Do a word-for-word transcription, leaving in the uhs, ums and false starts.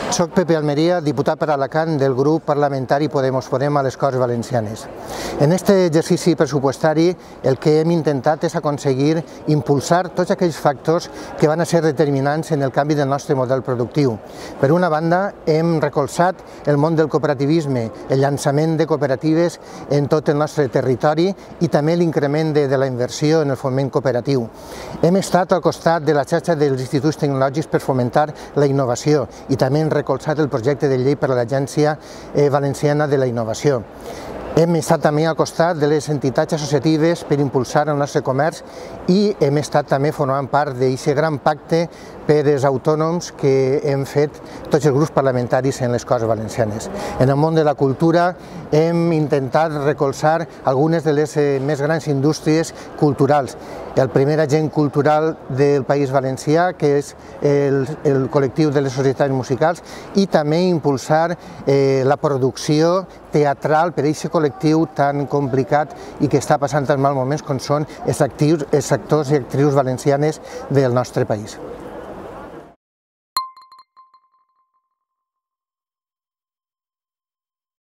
Soc Pepe Almeria, diputat per Alacant del grup parlamentari Podemos Podem a les Corts Valencianes. En aquest exercici pressupostari el que hem intentat és aconseguir impulsar tots aquells factors que van a ser determinants en el canvi del nostre model productiu. Per una banda, hem recolzat el món del cooperativisme, el llançament de cooperatives en tot el nostre territori i també l'increment de, de la inversió en el foment cooperatiu. Hem estat al costat de la xarxa dels instituts tecnològics per fomentar la innovació i també hem recolzat el projecte de llei per a l'Agència Valenciana de la Innovació. Hem estat també al costat de les entitats associatives per impulsar el nostre comerç i hem estat també formant part d'aquest gran pacte per als autònoms que hem fet tots els grups parlamentaris en les Corts Valencianes. En el món de la cultura hem intentat recolzar algunes de les més grans indústries culturals. El primer agent cultural del País Valencià, que és el, el col·lectiu de les societats musicals, i també impulsar eh, la producció teatral per a aquest col·lectiu tan complicat i que està passant en mals moments com són els, actius, els actors i actrius valencianes del nostre país.